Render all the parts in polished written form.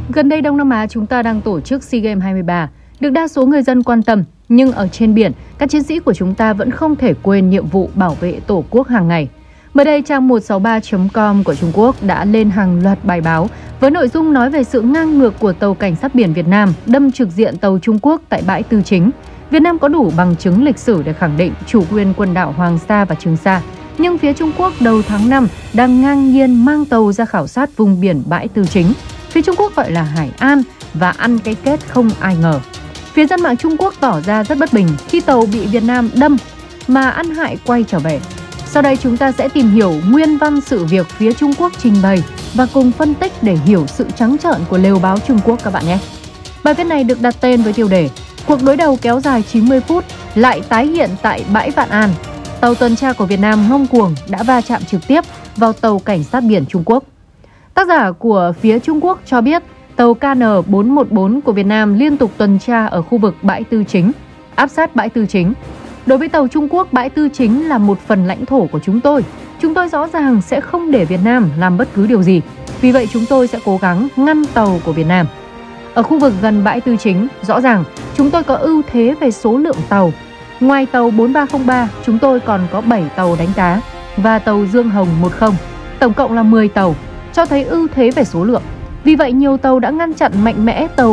Gần đây Đông Nam Á chúng ta đang tổ chức SEA Games 23, được đa số người dân quan tâm, nhưng ở trên biển, các chiến sĩ của chúng ta vẫn không thể quên nhiệm vụ bảo vệ Tổ quốc hàng ngày. Mới đây, trang 163.com của Trung Quốc đã lên hàng loạt bài báo với nội dung nói về sự ngang ngược của tàu cảnh sát biển Việt Nam đâm trực diện tàu Trung Quốc tại bãi Tư Chính. Việt Nam có đủ bằng chứng lịch sử để khẳng định chủ quyền quần đảo Hoàng Sa và Trường Sa, nhưng phía Trung Quốc đầu tháng 5 đang ngang nhiên mang tàu ra khảo sát vùng biển bãi Tư Chính. Phía Trung Quốc gọi là Hải An và ăn cái kết không ai ngờ. Phía dân mạng Trung Quốc tỏ ra rất bất bình khi tàu bị Việt Nam đâm mà ăn hại quay trở về. Sau đây chúng ta sẽ tìm hiểu nguyên văn sự việc phía Trung Quốc trình bày và cùng phân tích để hiểu sự trắng trợn của lều báo Trung Quốc các bạn nhé. Bài viết này được đặt tên với tiêu đề Cuộc đối đầu kéo dài 90 phút lại tái hiện tại bãi Vạn An. Tàu tuần tra của Việt Nam ngông cuồng đã va chạm trực tiếp vào tàu cảnh sát biển Trung Quốc. Tác giả của phía Trung Quốc cho biết tàu KN414 của Việt Nam liên tục tuần tra ở khu vực bãi Tư Chính, áp sát bãi Tư Chính. Đối với tàu Trung Quốc, bãi Tư Chính là một phần lãnh thổ của chúng tôi. Chúng tôi rõ ràng sẽ không để Việt Nam làm bất cứ điều gì. Vì vậy chúng tôi sẽ cố gắng ngăn tàu của Việt Nam. Ở khu vực gần bãi Tư Chính, rõ ràng chúng tôi có ưu thế về số lượng tàu. Ngoài tàu 4303, chúng tôi còn có 7 tàu đánh cá và tàu Dương Hồng 10. Tổng cộng là 10 tàu, cho thấy ưu thế về số lượng. Vì vậy nhiều tàu đã ngăn chặn mạnh mẽ tàu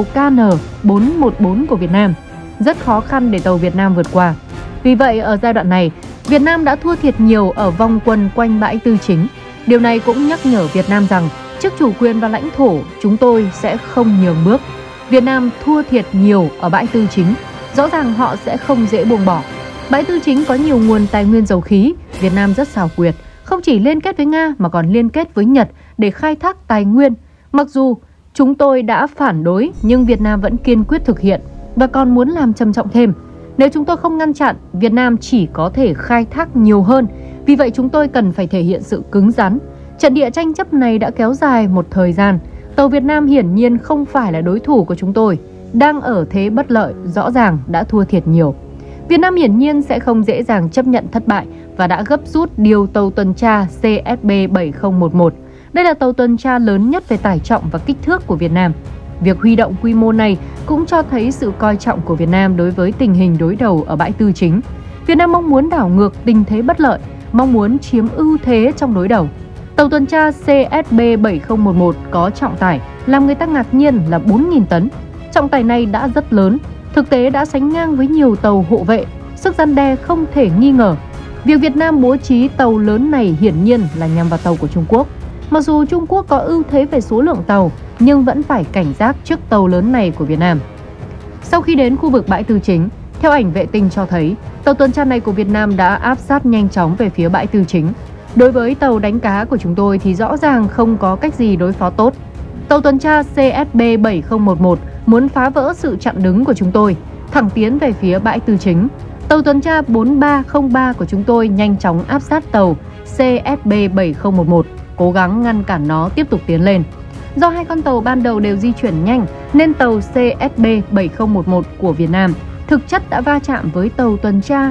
KN414 của Việt Nam. Rất khó khăn để tàu Việt Nam vượt qua. Vì vậy ở giai đoạn này, Việt Nam đã thua thiệt nhiều ở vòng quần quanh bãi Tư Chính. Điều này cũng nhắc nhở Việt Nam rằng trước chủ quyền và lãnh thổ, chúng tôi sẽ không nhường bước. Việt Nam thua thiệt nhiều ở bãi Tư Chính. Rõ ràng họ sẽ không dễ buông bỏ. Bãi Tư Chính có nhiều nguồn tài nguyên dầu khí. Việt Nam rất xảo quyệt, không chỉ liên kết với Nga mà còn liên kết với Nhật để khai thác tài nguyên. Mặc dù chúng tôi đã phản đối nhưng Việt Nam vẫn kiên quyết thực hiện và còn muốn làm trầm trọng thêm. Nếu chúng tôi không ngăn chặn, Việt Nam chỉ có thể khai thác nhiều hơn. Vì vậy chúng tôi cần phải thể hiện sự cứng rắn. Trận địa tranh chấp này đã kéo dài một thời gian. Tàu Việt Nam hiển nhiên không phải là đối thủ của chúng tôi. Đang ở thế bất lợi, rõ ràng đã thua thiệt nhiều. Việt Nam hiển nhiên sẽ không dễ dàng chấp nhận thất bại và đã gấp rút điều tàu tuần tra CSB 7011. Đây là tàu tuần tra lớn nhất về tải trọng và kích thước của Việt Nam. Việc huy động quy mô này cũng cho thấy sự coi trọng của Việt Nam đối với tình hình đối đầu ở bãi Tư Chính. Việt Nam mong muốn đảo ngược tình thế bất lợi, mong muốn chiếm ưu thế trong đối đầu. Tàu tuần tra CSB 7011 có trọng tải làm người ta ngạc nhiên là 4.000 tấn. Trọng tải này đã rất lớn, thực tế đã sánh ngang với nhiều tàu hộ vệ, sức răn đe không thể nghi ngờ. Việc Việt Nam bố trí tàu lớn này hiển nhiên là nhằm vào tàu của Trung Quốc. Mặc dù Trung Quốc có ưu thế về số lượng tàu, nhưng vẫn phải cảnh giác trước tàu lớn này của Việt Nam. Sau khi đến khu vực bãi Tư Chính, theo ảnh vệ tinh cho thấy, tàu tuần tra này của Việt Nam đã áp sát nhanh chóng về phía bãi Tư Chính. Đối với tàu đánh cá của chúng tôi thì rõ ràng không có cách gì đối phó tốt. Tàu tuần tra CSB 7011 muốn phá vỡ sự chặn đứng của chúng tôi, thẳng tiến về phía bãi Tư Chính. Tàu tuần tra 4303 của chúng tôi nhanh chóng áp sát tàu CSB 7011, cố gắng ngăn cản nó tiếp tục tiến lên. Do hai con tàu ban đầu đều di chuyển nhanh nên tàu CSB 7011 của Việt Nam thực chất đã va chạm với tàu tuần tra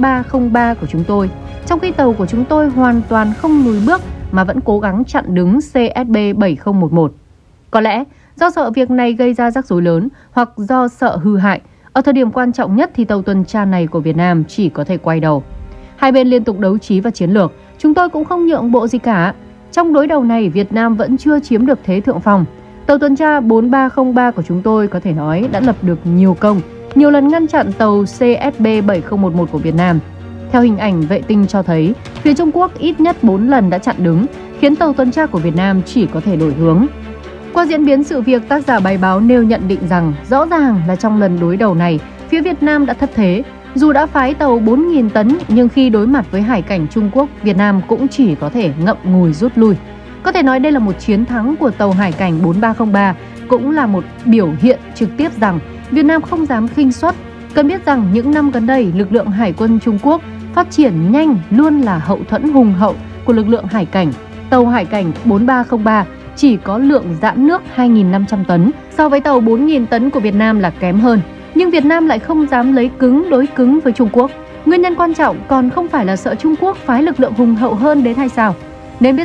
4303 của chúng tôi, trong khi tàu của chúng tôi hoàn toàn không lùi bước mà vẫn cố gắng chặn đứng CSB 7011. Có lẽ do sợ việc này gây ra rắc rối lớn hoặc do sợ hư hại, ở thời điểm quan trọng nhất thì tàu tuần tra này của Việt Nam chỉ có thể quay đầu. Hai bên liên tục đấu trí và chiến lược, chúng tôi cũng không nhượng bộ gì cả. Trong đối đầu này, Việt Nam vẫn chưa chiếm được thế thượng phong. Tàu tuần tra 4303 của chúng tôi có thể nói đã lập được nhiều công, nhiều lần ngăn chặn tàu CSB 7011 của Việt Nam. Theo hình ảnh vệ tinh cho thấy, phía Trung Quốc ít nhất 4 lần đã chặn đứng, khiến tàu tuần tra của Việt Nam chỉ có thể đổi hướng. Qua diễn biến sự việc, tác giả bài báo nêu nhận định rằng rõ ràng là trong lần đối đầu này, phía Việt Nam đã thất thế. Dù đã phái tàu 4.000 tấn, nhưng khi đối mặt với hải cảnh Trung Quốc, Việt Nam cũng chỉ có thể ngậm ngùi rút lui. Có thể nói đây là một chiến thắng của tàu hải cảnh 4303, cũng là một biểu hiện trực tiếp rằng Việt Nam không dám khinh suất. Cần biết rằng những năm gần đây, lực lượng hải quân Trung Quốc phát triển nhanh luôn là hậu thuẫn hùng hậu của lực lượng hải cảnh. Tàu hải cảnh 4303 chỉ có lượng dãn nước 2.500 tấn, so với tàu 4.000 tấn của Việt Nam là kém hơn. Nhưng Việt Nam lại không dám lấy cứng đối cứng với Trung Quốc. Nguyên nhân quan trọng còn không phải là sợ Trung Quốc phái lực lượng hùng hậu hơn đến hay sao. Nên biết rằng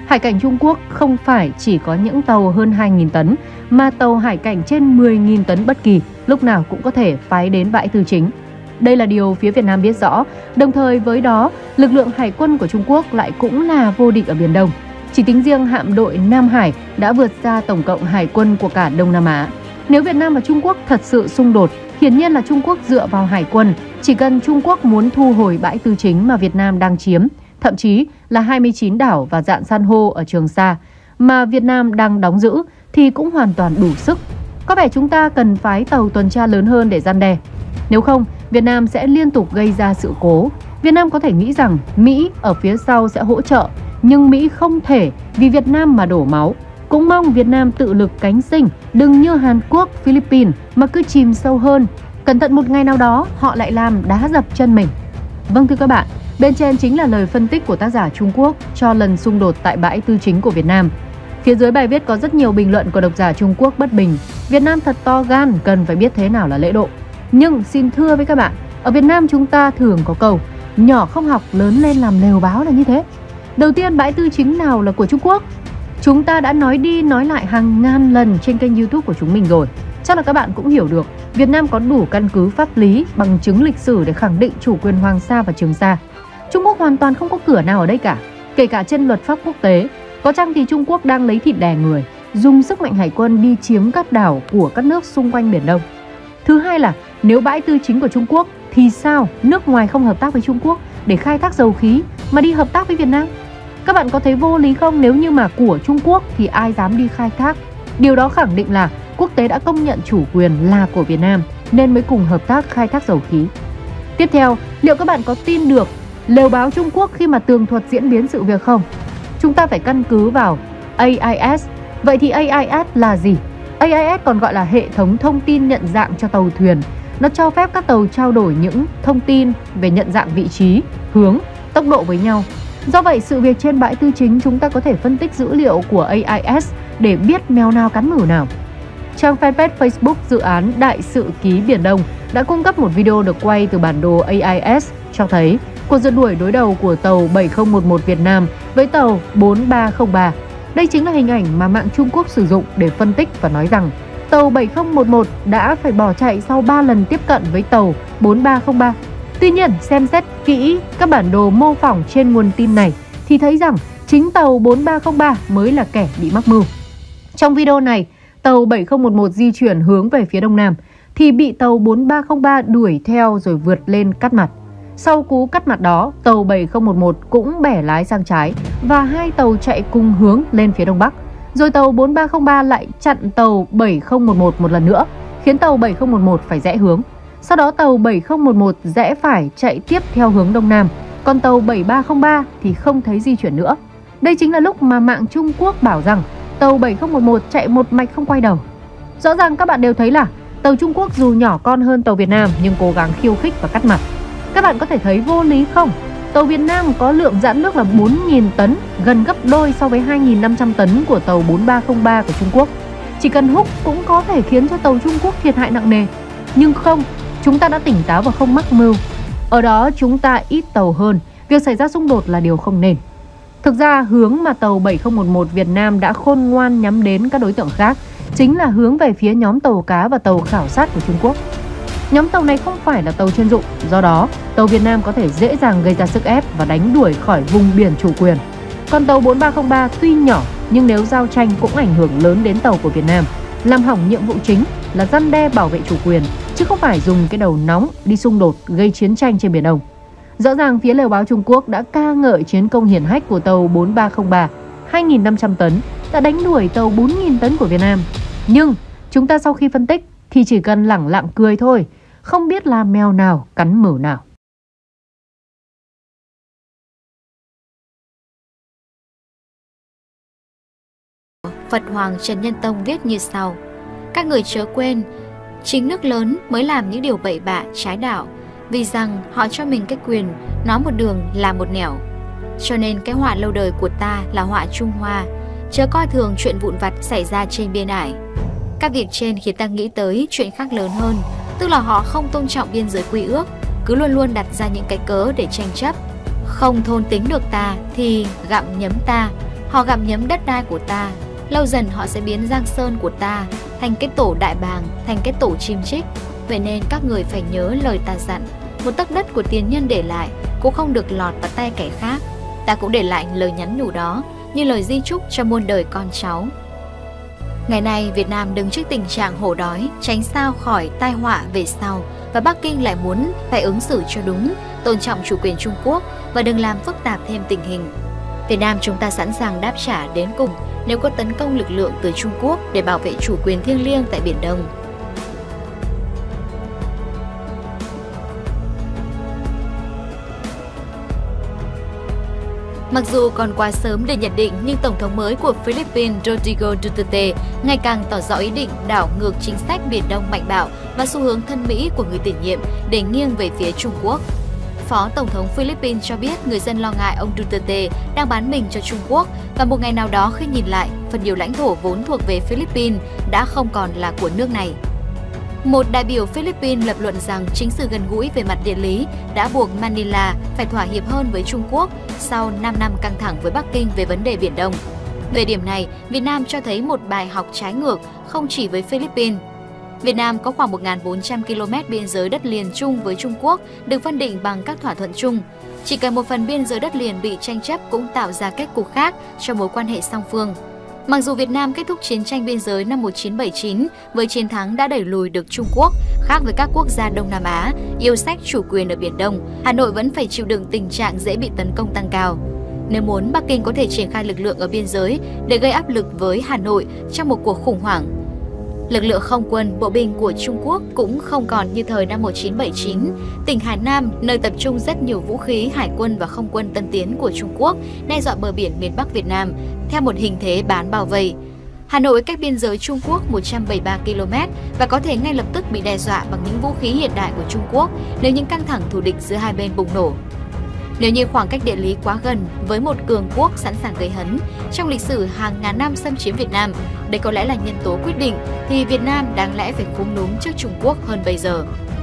Hải cảnh Trung Quốc không phải chỉ có những tàu hơn 2.000 tấn, mà tàu hải cảnh trên 10.000 tấn bất kỳ, lúc nào cũng có thể phái đến bãi tư chính. Đây là điều phía Việt Nam biết rõ, đồng thời với đó, lực lượng hải quân của Trung Quốc lại cũng là vô địch ở Biển Đông. Chỉ tính riêng hạm đội Nam Hải đã vượt xa tổng cộng hải quân của cả Đông Nam Á. Nếu Việt Nam và Trung Quốc thật sự xung đột, hiển nhiên là Trung Quốc dựa vào hải quân, chỉ cần Trung Quốc muốn thu hồi bãi tư chính mà Việt Nam đang chiếm, thậm chí là 29 đảo và rạn san hô ở Trường Sa mà Việt Nam đang đóng giữ thì cũng hoàn toàn đủ sức. Có vẻ chúng ta cần phái tàu tuần tra lớn hơn để răn đe. Nếu không, Việt Nam sẽ liên tục gây ra sự cố. Việt Nam có thể nghĩ rằng Mỹ ở phía sau sẽ hỗ trợ, nhưng Mỹ không thể vì Việt Nam mà đổ máu. Cũng mong Việt Nam tự lực cánh sinh, đừng như Hàn Quốc, Philippines mà cứ chìm sâu hơn. Cẩn thận một ngày nào đó họ lại làm đá dập chân mình. Vâng thưa các bạn, bên trên chính là lời phân tích của tác giả Trung Quốc cho lần xung đột tại bãi tư chính của Việt Nam. Phía dưới bài viết có rất nhiều bình luận của độc giả Trung Quốc bất bình. Việt Nam thật to gan, cần phải biết thế nào là lễ độ. Nhưng xin thưa với các bạn, ở Việt Nam chúng ta thường có câu nhỏ không học lớn lên làm lều báo là như thế. Đầu tiên, bãi tư chính nào là của Trung Quốc? Chúng ta đã nói đi nói lại hàng ngàn lần trên kênh YouTube của chúng mình rồi. Chắc là các bạn cũng hiểu được Việt Nam có đủ căn cứ pháp lý, bằng chứng lịch sử để khẳng định chủ quyền Hoàng Sa và Trường Sa. Trung Quốc hoàn toàn không có cửa nào ở đây cả, kể cả trên luật pháp quốc tế. Có chăng thì Trung Quốc đang lấy thịt đè người, dùng sức mạnh hải quân đi chiếm các đảo của các nước xung quanh Biển Đông. Thứ hai là nếu bãi tư chính của Trung Quốc thì sao nước ngoài không hợp tác với Trung Quốc để khai thác dầu khí mà đi hợp tác với Việt Nam? Các bạn có thấy vô lý không? Nếu như mà của Trung Quốc thì ai dám đi khai thác? Điều đó khẳng định là quốc tế đã công nhận chủ quyền là của Việt Nam nên mới cùng hợp tác khai thác dầu khí. Tiếp theo, liệu các bạn có tin được lều báo Trung Quốc khi mà tường thuật diễn biến sự việc không? Chúng ta phải căn cứ vào AIS. Vậy thì AIS là gì? AIS còn gọi là hệ thống thông tin nhận dạng cho tàu thuyền. Nó cho phép các tàu trao đổi những thông tin về nhận dạng vị trí, hướng, tốc độ với nhau. Do vậy, sự việc trên bãi tư chính chúng ta có thể phân tích dữ liệu của AIS để biết mèo nào cắn mửu nào. Trang fanpage Facebook dự án Đại sự ký Biển Đông đã cung cấp một video được quay từ bản đồ AIS cho thấy cuộc rượt đuổi đối đầu của tàu 7011 Việt Nam với tàu 4303. Đây chính là hình ảnh mà mạng Trung Quốc sử dụng để phân tích và nói rằng tàu 7011 đã phải bỏ chạy sau 3 lần tiếp cận với tàu 4303. Tuy nhiên, xem xét kỹ các bản đồ mô phỏng trên nguồn tin này thì thấy rằng chính tàu 4303 mới là kẻ bị mắc mưu. Trong video này, tàu 7011 di chuyển hướng về phía đông nam thì bị tàu 4303 đuổi theo rồi vượt lên cắt mặt. Sau cú cắt mặt đó, tàu 7011 cũng bẻ lái sang trái và hai tàu chạy cùng hướng lên phía đông bắc. Rồi tàu 4303 lại chặn tàu 7011 một lần nữa, khiến tàu 7011 phải rẽ hướng. Sau đó tàu 7011 rẽ phải chạy tiếp theo hướng đông nam, còn tàu 7303 thì không thấy di chuyển nữa. Đây chính là lúc mà mạng Trung Quốc bảo rằng tàu 7011 chạy một mạch không quay đầu. Rõ ràng các bạn đều thấy là tàu Trung Quốc dù nhỏ con hơn tàu Việt Nam nhưng cố gắng khiêu khích và cắt mặt. Các bạn có thể thấy vô lý không? Tàu Việt Nam có lượng dạn nước là 4.000 tấn, gần gấp đôi so với 2.500 tấn của tàu 4303 của Trung Quốc. Chỉ cần húc cũng có thể khiến cho tàu Trung Quốc thiệt hại nặng nề. Nhưng không, chúng ta đã tỉnh táo và không mắc mưu. Ở đó chúng ta ít tàu hơn, việc xảy ra xung đột là điều không nên. Thực ra hướng mà tàu 7011 Việt Nam đã khôn ngoan nhắm đến các đối tượng khác chính là hướng về phía nhóm tàu cá và tàu khảo sát của Trung Quốc. Nhóm tàu này không phải là tàu chuyên dụng, do đó tàu Việt Nam có thể dễ dàng gây ra sức ép và đánh đuổi khỏi vùng biển chủ quyền. Còn tàu 4303 tuy nhỏ nhưng nếu giao tranh cũng ảnh hưởng lớn đến tàu của Việt Nam, làm hỏng nhiệm vụ chính là răn đe bảo vệ chủ quyền, chứ không phải dùng cái đầu nóng đi xung đột gây chiến tranh trên Biển Đông. Rõ ràng phía lều báo Trung Quốc đã ca ngợi chiến công hiển hách của tàu 4303, 2.500 tấn, đã đánh đuổi tàu 4.000 tấn của Việt Nam. Nhưng chúng ta sau khi phân tích thì chỉ cần lẳng lặng cười thôi, không biết là mèo nào cắn mửu nào. Phật Hoàng Trần Nhân Tông viết như sau: các người chớ quên, chính nước lớn mới làm những điều bậy bạ trái đạo, vì rằng họ cho mình cái quyền nói một đường làm một nẻo. Cho nên cái họa lâu đời của ta là họa Trung Hoa, chớ coi thường chuyện vụn vặt xảy ra trên biên ải. Các việc trên khiến ta nghĩ tới chuyện khác lớn hơn, tức là họ không tôn trọng biên giới quy ước, cứ luôn luôn đặt ra những cái cớ để tranh chấp. Không thôn tính được ta thì gặm nhấm ta, Họ gặm nhấm đất đai của ta. Lâu dần họ sẽ biến Giang Sơn của ta thành cái tổ đại bàng, thành cái tổ chim chích. Vậy nên các người phải nhớ lời ta dặn. Một tấc đất của tiền nhân để lại cũng không được lọt vào tay kẻ khác. Ta cũng để lại lời nhắn nhủ đó như lời di chúc cho muôn đời con cháu. Ngày nay Việt Nam đứng trước tình trạng hổ đói, tránh sao khỏi tai họa về sau. Và Bắc Kinh lại muốn phải ứng xử cho đúng, tôn trọng chủ quyền Trung Quốc và đừng làm phức tạp thêm tình hình. Việt Nam chúng ta sẵn sàng đáp trả đến cùng nếu có tấn công lực lượng từ Trung Quốc để bảo vệ chủ quyền thiêng liêng tại Biển Đông. Mặc dù còn quá sớm để nhận định, nhưng Tổng thống mới của Philippines Rodrigo Duterte ngày càng tỏ rõ ý định đảo ngược chính sách Biển Đông mạnh bạo và xu hướng thân Mỹ của người tiền nhiệm để nghiêng về phía Trung Quốc. Phó Tổng thống Philippines cho biết người dân lo ngại ông Duterte đang bán mình cho Trung Quốc và một ngày nào đó khi nhìn lại, phần nhiều lãnh thổ vốn thuộc về Philippines đã không còn là của nước này. Một đại biểu Philippines lập luận rằng chính sự gần gũi về mặt địa lý đã buộc Manila phải thỏa hiệp hơn với Trung Quốc sau 5 năm căng thẳng với Bắc Kinh về vấn đề Biển Đông. Về điểm này, Việt Nam cho thấy một bài học trái ngược không chỉ với Philippines. Việt Nam có khoảng 1.400 km biên giới đất liền chung với Trung Quốc được phân định bằng các thỏa thuận chung. Chỉ cần một phần biên giới đất liền bị tranh chấp cũng tạo ra kết cục khác cho mối quan hệ song phương. Mặc dù Việt Nam kết thúc chiến tranh biên giới năm 1979 với chiến thắng đã đẩy lùi được Trung Quốc, khác với các quốc gia Đông Nam Á yêu sách chủ quyền ở Biển Đông, Hà Nội vẫn phải chịu đựng tình trạng dễ bị tấn công tăng cao. Nếu muốn, Bắc Kinh có thể triển khai lực lượng ở biên giới để gây áp lực với Hà Nội trong một cuộc khủng hoảng. Lực lượng không quân, bộ binh của Trung Quốc cũng không còn như thời năm 1979. Tỉnh Hải Nam, nơi tập trung rất nhiều vũ khí, hải quân và không quân tân tiến của Trung Quốc, đe dọa bờ biển miền Bắc Việt Nam theo một hình thế bán bao vây. Hà Nội cách biên giới Trung Quốc 173 km và có thể ngay lập tức bị đe dọa bằng những vũ khí hiện đại của Trung Quốc nếu những căng thẳng thù địch giữa hai bên bùng nổ. Nếu như khoảng cách địa lý quá gần với một cường quốc sẵn sàng gây hấn trong lịch sử hàng ngàn năm xâm chiếm Việt Nam, đây có lẽ là nhân tố quyết định thì Việt Nam đáng lẽ phải cúm núm trước Trung Quốc hơn bây giờ.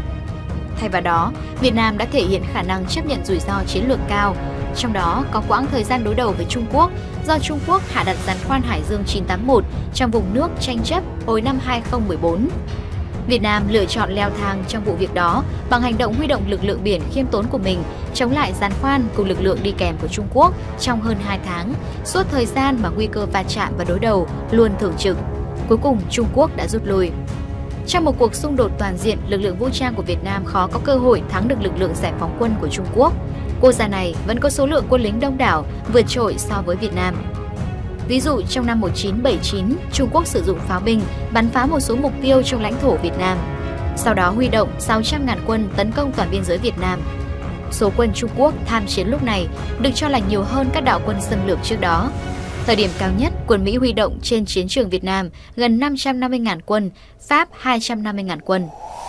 Thay vào đó, Việt Nam đã thể hiện khả năng chấp nhận rủi ro chiến lược cao, trong đó có quãng thời gian đối đầu với Trung Quốc do Trung Quốc hạ đặt giàn khoan Hải Dương 981 trong vùng nước tranh chấp hồi năm 2014. Việt Nam lựa chọn leo thang trong vụ việc đó bằng hành động huy động lực lượng biển khiêm tốn của mình chống lại giàn khoan cùng lực lượng đi kèm của Trung Quốc trong hơn 2 tháng, suốt thời gian mà nguy cơ va chạm và đối đầu luôn thường trực. Cuối cùng, Trung Quốc đã rút lui. Trong một cuộc xung đột toàn diện, lực lượng vũ trang của Việt Nam khó có cơ hội thắng được lực lượng giải phóng quân của Trung Quốc. Quốc gia này vẫn có số lượng quân lính đông đảo, vượt trội so với Việt Nam. Ví dụ, trong năm 1979, Trung Quốc sử dụng pháo binh bắn phá một số mục tiêu trong lãnh thổ Việt Nam. Sau đó huy động 600.000 quân tấn công toàn biên giới Việt Nam. Số quân Trung Quốc tham chiến lúc này được cho là nhiều hơn các đạo quân xâm lược trước đó. Thời điểm cao nhất, quân Mỹ huy động trên chiến trường Việt Nam gần 550.000 quân, Pháp 250.000 quân.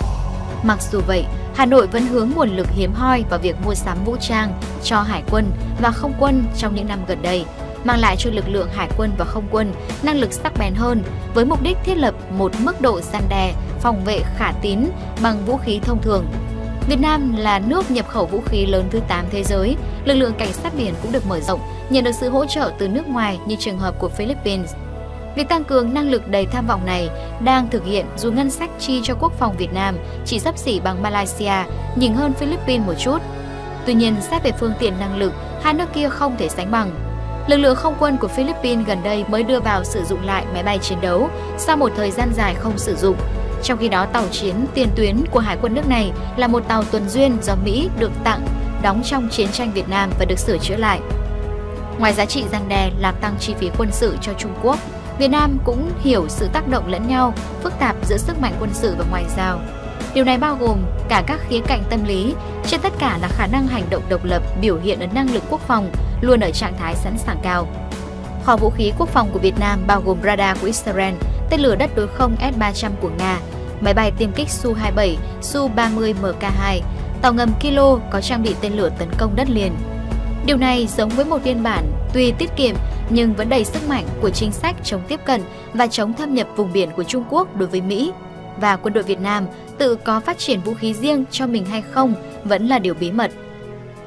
Mặc dù vậy, Hà Nội vẫn hướng nguồn lực hiếm hoi vào việc mua sắm vũ trang cho hải quân và không quân trong những năm gần đây, mang lại cho lực lượng hải quân và không quân năng lực sắc bén hơn với mục đích thiết lập một mức độ răn đe, phòng vệ khả tín bằng vũ khí thông thường. Việt Nam là nước nhập khẩu vũ khí lớn thứ 8 thế giới, lực lượng cảnh sát biển cũng được mở rộng, nhận được sự hỗ trợ từ nước ngoài như trường hợp của Philippines. Việc tăng cường năng lực đầy tham vọng này đang thực hiện dù ngân sách chi cho quốc phòng Việt Nam chỉ xấp xỉ bằng Malaysia, nhỉnh hơn Philippines một chút. Tuy nhiên, xét về phương tiện năng lực, hai nước kia không thể sánh bằng. Lực lượng không quân của Philippines gần đây mới đưa vào sử dụng lại máy bay chiến đấu sau một thời gian dài không sử dụng. Trong khi đó, tàu chiến tiền tuyến của hải quân nước này là một tàu tuần duyên do Mỹ được tặng, đóng trong chiến tranh Việt Nam và được sửa chữa lại. Ngoài giá trị răn đe làm tăng chi phí quân sự cho Trung Quốc, Việt Nam cũng hiểu sự tác động lẫn nhau, phức tạp giữa sức mạnh quân sự và ngoại giao. Điều này bao gồm cả các khía cạnh tâm lý, trên tất cả là khả năng hành động độc lập biểu hiện ở năng lực quốc phòng luôn ở trạng thái sẵn sàng cao. Kho vũ khí quốc phòng của Việt Nam bao gồm radar của Israel, tên lửa đất đối không S-300 của Nga, máy bay tiêm kích Su-27, Su-30 Mk2, tàu ngầm Kilo có trang bị tên lửa tấn công đất liền. Điều này giống với một phiên bản tuy tiết kiệm nhưng vẫn đầy sức mạnh của chính sách chống tiếp cận và chống thâm nhập vùng biển của Trung Quốc đối với Mỹ. Và quân đội Việt Nam tự có phát triển vũ khí riêng cho mình hay không vẫn là điều bí mật.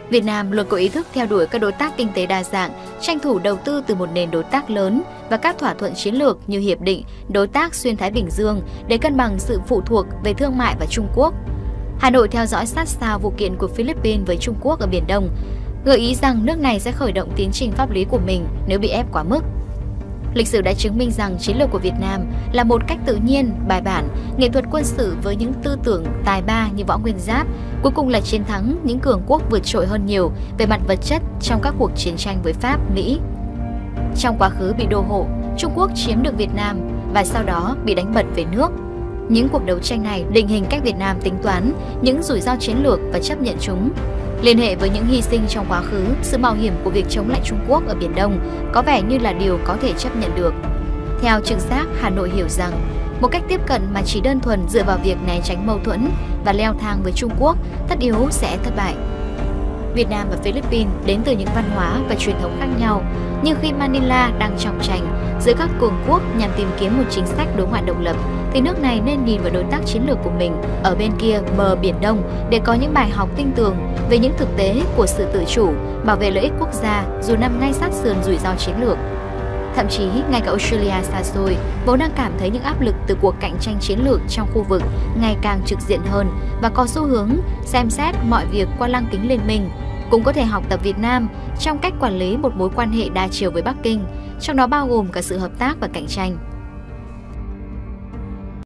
Việt Nam luôn có ý thức theo đuổi các đối tác kinh tế đa dạng, tranh thủ đầu tư từ một nền đối tác lớn và các thỏa thuận chiến lược như Hiệp định Đối tác Xuyên Thái Bình Dương để cân bằng sự phụ thuộc về thương mại và Trung Quốc. Hà Nội theo dõi sát sao vụ kiện của Philippines với Trung Quốc ở Biển Đông, gợi ý rằng nước này sẽ khởi động tiến trình pháp lý của mình nếu bị ép quá mức. Lịch sử đã chứng minh rằng chiến lược của Việt Nam là một cách tự nhiên, bài bản, nghệ thuật quân sự với những tư tưởng tài ba như Võ Nguyên Giáp, cuối cùng là chiến thắng những cường quốc vượt trội hơn nhiều về mặt vật chất trong các cuộc chiến tranh với Pháp, Mỹ. Trong quá khứ bị đô hộ, Trung Quốc chiếm được Việt Nam và sau đó bị đánh bật về nước. Những cuộc đấu tranh này định hình cách Việt Nam tính toán những rủi ro chiến lược và chấp nhận chúng. Liên hệ với những hy sinh trong quá khứ, sự mạo hiểm của việc chống lại Trung Quốc ở Biển Đông có vẻ như là điều có thể chấp nhận được. Theo trực giác, Hà Nội hiểu rằng một cách tiếp cận mà chỉ đơn thuần dựa vào việc né tránh mâu thuẫn và leo thang với Trung Quốc tất yếu sẽ thất bại. Việt Nam và Philippines đến từ những văn hóa và truyền thống khác nhau, nhưng khi Manila đang trong tranh giữa các cường quốc nhằm tìm kiếm một chính sách đối ngoại độc lập, thì nước này nên nhìn vào đối tác chiến lược của mình ở bên kia bờ Biển Đông để có những bài học tinh tường về những thực tế của sự tự chủ, bảo vệ lợi ích quốc gia dù nằm ngay sát sườn rủi ro chiến lược. Thậm chí, ngay cả Australia xa xôi, vốn đang cảm thấy những áp lực từ cuộc cạnh tranh chiến lược trong khu vực ngày càng trực diện hơn và có xu hướng xem xét mọi việc qua lăng kính liên minh, cũng có thể học tập Việt Nam trong cách quản lý một mối quan hệ đa chiều với Bắc Kinh, trong đó bao gồm cả sự hợp tác và cạnh tranh.